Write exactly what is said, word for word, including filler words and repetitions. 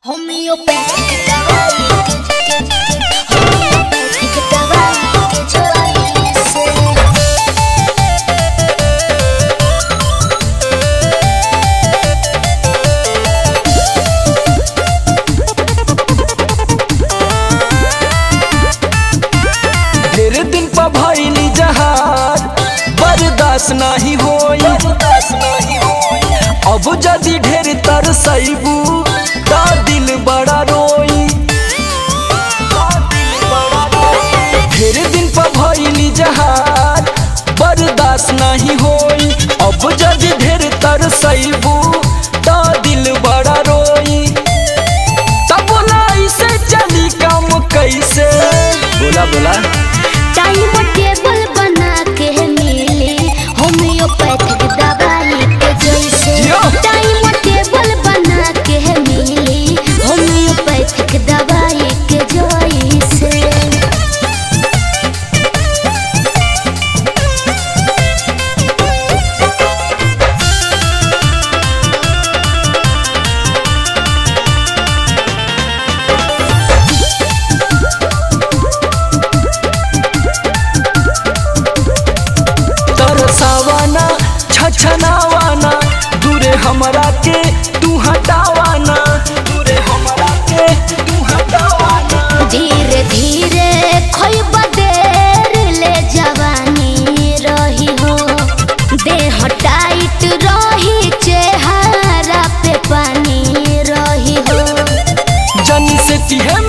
Homeopathic दवाई homeopathic दवाई के चोरी से ढेर दिन पर भइली जहाज बर्दाश्त नहीं होई। अब जदि ढेर तरसैबू ता दिल बड़ा रोई। ढेर दिन पर भइली जहाज बर्दाश्त नहीं होई। अब जदि ढेर तरसैबू ता दिल बड़ा रोई। तब बोला इसे चली काम कैसे बोला बोला टाइम टेबल बना के मिली होम्योपैथिक दवाई के जैसे टाइम टेबल बना के मिली होम्योपैथिक दवाई के जैसे तरसावाना छछनावाना दूरे हमरा के तू हटावाना दूरे हमरा के तू हटावाना। धीरे धीरे खोइब देर ले जवानी रही हो देह टाइट रही चेहरा पे पानी रही हो जनी से तिहे